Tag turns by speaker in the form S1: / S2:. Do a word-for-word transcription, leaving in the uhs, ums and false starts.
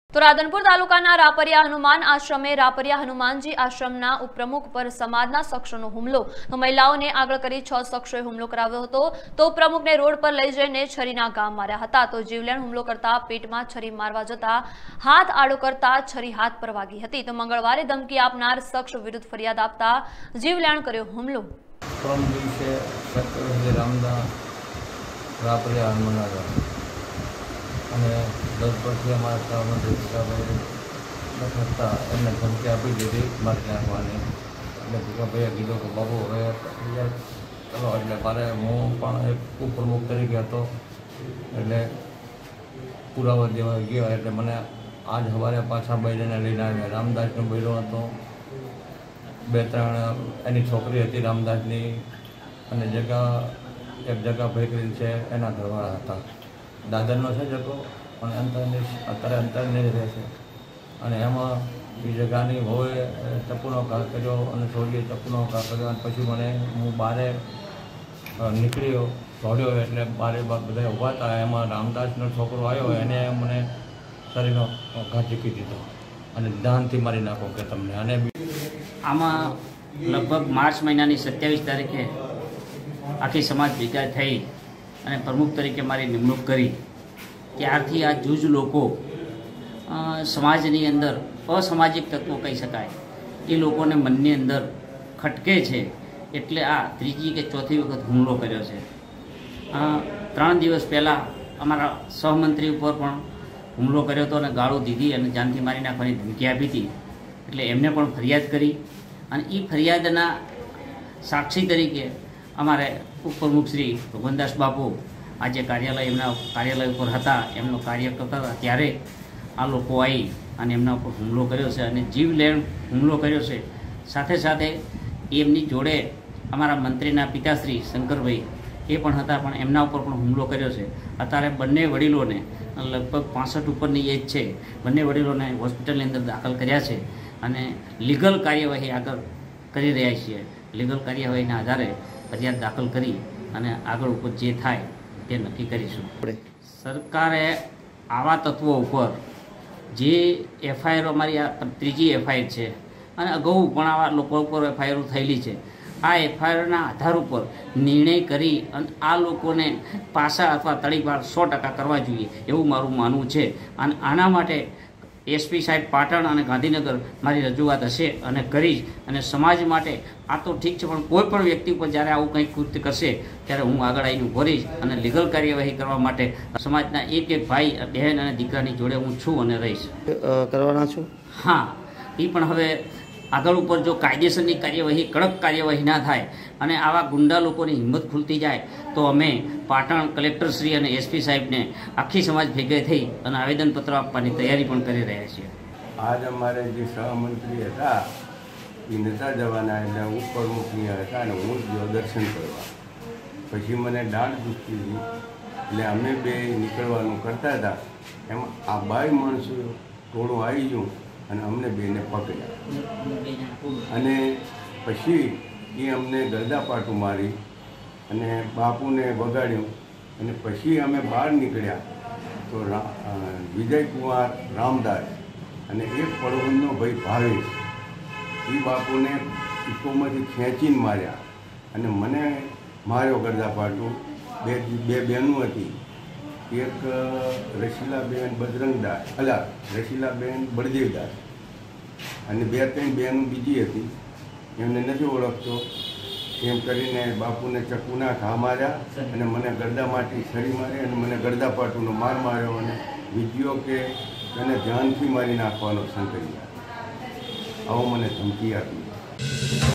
S1: तो राधनपुर तालुकाना रापरिया हनुमान आश्रमे रापरिया हनुमानजी आश्रमना उपप्रमुख पर समाजना शख्सोनो हुमलो तो महिलाओने आगळ करी छ शख्सोए हुमलो कराव्यो हतो। तो उपप्रमुखने रोड पर लई जईने छरीना घा मार्या हता। तो जीवलेण हुमलो करता पेटमां छरी मारवा जता हाथ आडो करता छरी हाथ पर वागी हती। तो मंगळवारे धमकी आपनार शख्स विरुद्ध फरियाद आपता जीवलेण कर्यो हुमलो।
S2: परम दिवसे रामदा रापरिया हनुमान અને દસ પછી અમારા સહમંત્રી ભીખાભાઈ હતા એમને ધમકી આપી દીધી મારી નાખવાની। એટલે ભીખાભાઈએ કીધું કે બાબુ હવે યાર ચલો, એટલે મારે હું પણ એક ઉપપ્રમુખ તરીકે હતો એટલે પુરાવા દેવા ગયો। એટલે મને આજ સવારે પાછા બૈરાને લઈને આવ્યા। રામદાસનો બૈરો હતો, બે ત્રણ એની છોકરી હતી રામદાસની, અને જગા એક જગા ભેકરી છે એના ઘરવાળા હતા। દાદરનો છે જતો પણ અંતરની અત્યારે અંતરની જ રહે છે। અને એમાં એ જગાની વહુએ ચપ્પુનો ઘા કર્યો અને છોડીએ ચપ્પુનો ઘા કર્યો। અને પછી મને હું બહારે નીકળ્યો દોડ્યો એટલે બારે બધા ઊભા હતા। એમાં રામદાસનો છોકરો આવ્યો, એને મને શરીરનો ઘા ચીકી દીધો અને દાનથી મારી નાખો કે તમને। અને
S3: આમાં લગભગ માર્ચ મહિનાની સત્યાવીસ તારીખે આખી સમાજ ભેગા થઈ અને પ્રમુખ તરીકે મારી નિમણૂક કરી। ત્યારથી આ જૂજ લોકો સમાજની અંદર અસામાજિક તત્વો કહી શકાય એ લોકોને મનની અંદર ખટકે છે, એટલે આ ત્રીજી કે ચોથી વખત હુમલો કર્યો છે। ત્રણ દિવસ પહેલાં અમારા સહમંત્રી ઉપર પણ હુમલો કર્યો હતો અને ગાળો દીધી અને જાનથી મારી નાખવાની ધમકી આપી હતી। એટલે એમને પણ ફરિયાદ કરી અને એ ફરિયાદના સાક્ષી તરીકે અમારે ઉપપ્રમુખ શ્રી ભગવનદાસ બાપુ આજે કાર્યાલય એમના કાર્યાલય ઉપર હતા, એમનો કાર્ય કરતા હતા, ત્યારે આ લોકો આવી અને એમના ઉપર હુમલો કર્યો છે અને જીવલેણ હુમલો કર્યો છે। સાથે સાથે એમની જોડે અમારા મંત્રીના પિતાશ્રી શંકરભાઈ એ પણ હતા, પણ એમના ઉપર પણ હુમલો કર્યો છે। અત્યારે બંને વડીલોને લગભગ પાસઠ ઉપરની એજ છે, બંને વડીલોને હોસ્પિટલની અંદર દાખલ કર્યા છે અને લીગલ કાર્યવાહી આગળ કરી રહ્યા છીએ। લીગલ કાર્યવાહીના આધારે ફરિયાદ દાખલ કરી અને આગળ ઉપર જે થાય તે નક્કી કરીશું। સરકારે આવા તત્વો ઉપર જે એફઆઈઆર અમારી આ ત્રીજી એફઆઈઆર છે અને અગાઉ પણ આવા લોકો ઉપર એફઆઈઆર થયેલી છે, આ એફઆઈઆરના આધાર ઉપર નિર્ણય કરી અને આ લોકોને પાસા અથવા તળીપાર સો ટકા કરવા જોઈએ એવું મારું માનવું છે। અને આના માટે એસપી સાહેબ પાટણ અને ગાંધીનગર મારી રજૂઆત હશે અને કરીશ। અને સમાજ માટે આ તો ઠીક છે, પણ કોઈ પણ વ્યક્તિ ઉપર જ્યારે આવું કંઈક કૃત્ય કરશે ત્યારે હું આગળ આવીને ઊભો રહીશ અને લીગલ કાર્યવાહી કરવા માટે સમાજના એક એક ભાઈ બહેન અને દીકરાની જોડે હું છું અને રહીશ
S4: કરવાના છું।
S3: હા, એ પણ હવે આગળ ઉપર જો કાયદેસરની કાર્યવાહી કડક કાર્યવાહી ના થાય અને આવા ગુંડા લોકોની હિંમત ખુલતી જાય તો અમે પાટણ કલેક્ટરશ્રી અને એસપી સાહેબને આખી સમાજ ભેગા થઈ અને આવેદનપત્ર આપવાની તૈયારી પણ કરી રહ્યા છીએ।
S5: આજ અમારે જે સહમંત્રી હતા એ નતા જવાના, એટલે ઉપપ્રમુખની હતા અને હું જ ગયો દર્શન કરવા। પછી મને દાંત દુખતી હતી એટલે અમે બે નીકળવાનું કરતા હતા, એમાં આ બાઈ માણસો ટોળું આવી ગયું અને અમને બેને પકડ્યા અને પછી એ અમને ગરદાપાટું મારી અને બાપુને વગાડ્યું। અને પછી અમે બહાર નીકળ્યા તો વિજયકુમાર રામદાસ અને એક પડવનનો ભાઈ ભાવેશ એ બાપુને ઇકોમાંથી ખેંચીને માર્યા અને મને માર્યો ગરદાપાટું। બે બે બહેનો હતી, એક રસીલાબેન બજરંગદાસ અલા રસીલાબેન બળદેવદાસ અને બે ત્રણ બહેનો બીજી હતી, એમને નથી ઓળખતો। એમ કરીને બાપુને ચક્કુના ઘા માર્યા અને મને ગરદામાંથી છરી મારી અને મને ગરદાપાટુનો માર માર્યો અને વિડીયો કે એને ધ્યાનથી મારી નાખવાનો સંકલ્પ, આવો મને ધમકી આપી।